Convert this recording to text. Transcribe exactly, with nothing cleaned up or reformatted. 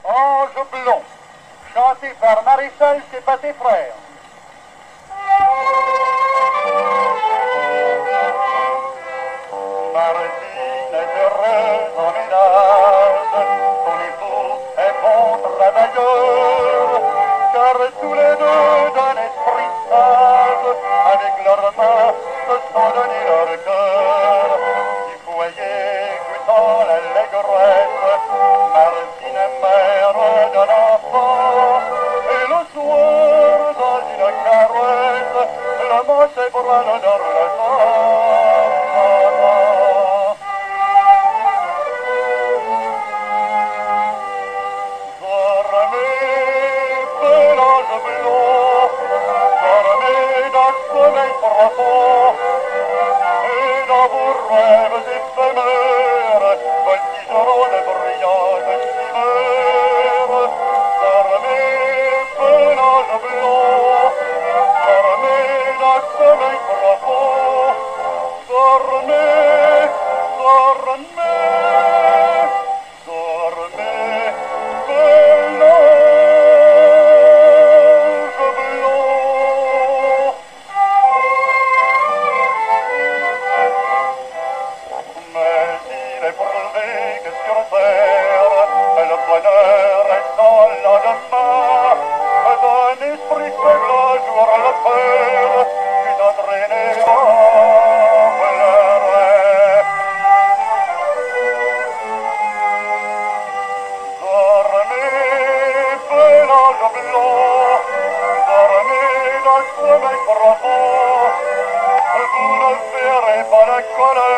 Ange blond, chanté par Maréchal, c'est pas tes frères. Martine est heureuse en ménage, son époux est bon travailleur, car tous les deux d'un esprit sage, avec leurs mains se sont donné leur cœur. Du foyer goûtant l'allégresse, Martine est mère d'un enfant, et le soir dans une caresse, l'amant ses bras le donne le temps. Sommeil profond, et dans vos rêves éphémères, voltigeront de brillantes chimères. Dormez, peu l'ange blanc, dormez d'un sommeil profond, dormez, dormez, dormez, peu l'ange blanc. Que sur terre, le bonheur est sans lendemain, d'un esprit faible un jour le père, puis entraîné en pleurer. Dormez, bel ange blanc, dormez d'un sommeil profond, vous ne verrez pas la colère